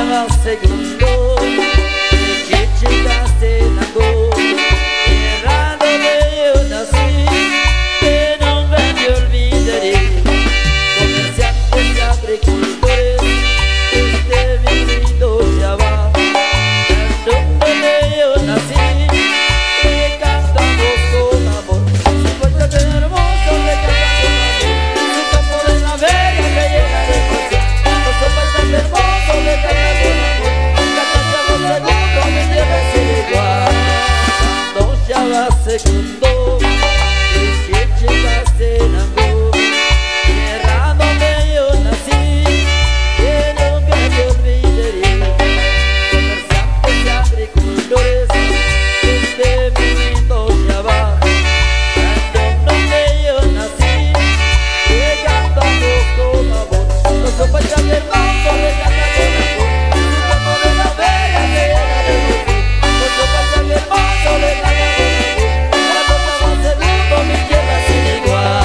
va segundo, che llegaste tango, tierra donde yo nací, que no me olvidaré. Comerciantes y agricultores, este mi lindo Java, donde yo nací, le cantamos con amor. Su pueblo tan hermoso le cantamos con amor, su campo de la feria que llena de pasión. Nuestro país tan hermoso le cantamos con amor, cantamos segundo, mi tierra es igual. Cuando Java segundo, que llegaste en amor, tierra donde yo nací, que nunca te olvidaré. Comerciantes y agricultores, este mi lindo Java, donde yo nací, que cantamos con amor. Nuestro país tan hermoso le cantamos con amor, su campo de la feria que llena de ilusión. Nuestro país tan hermoso le cantamos con amor, cuando Java segundo, mi tierra sin igual.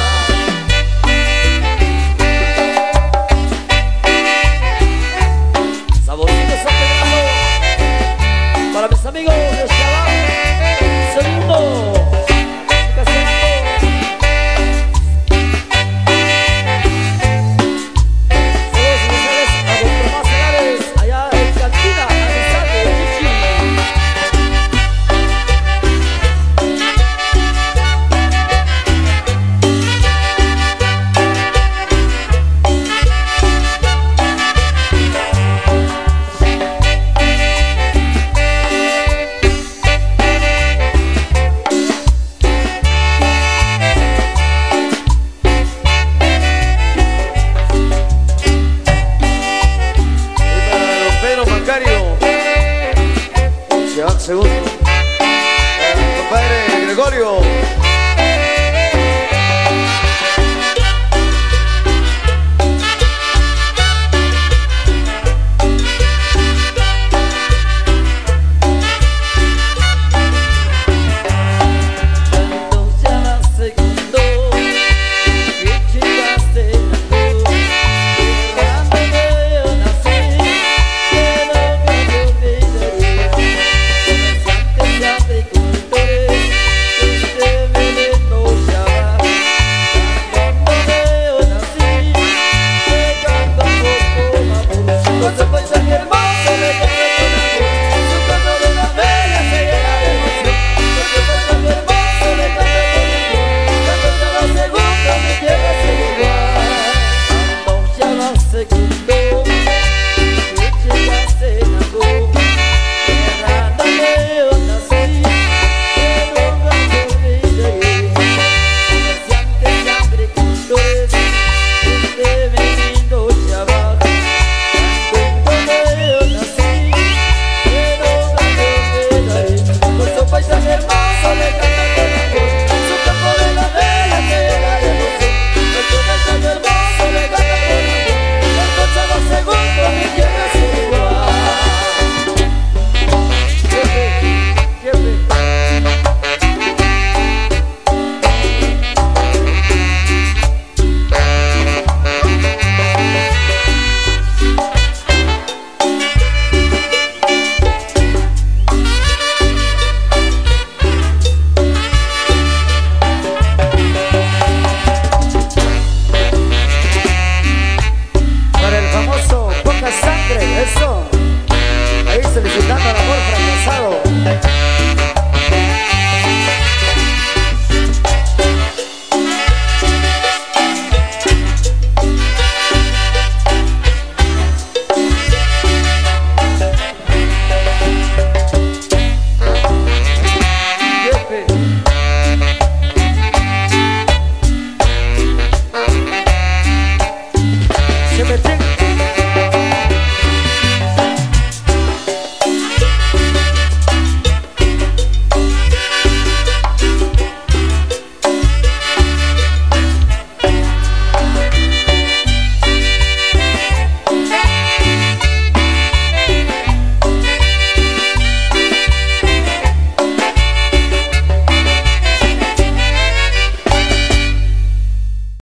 Saborcito San Fernando, para mis amigos de Java segundo. Segundo.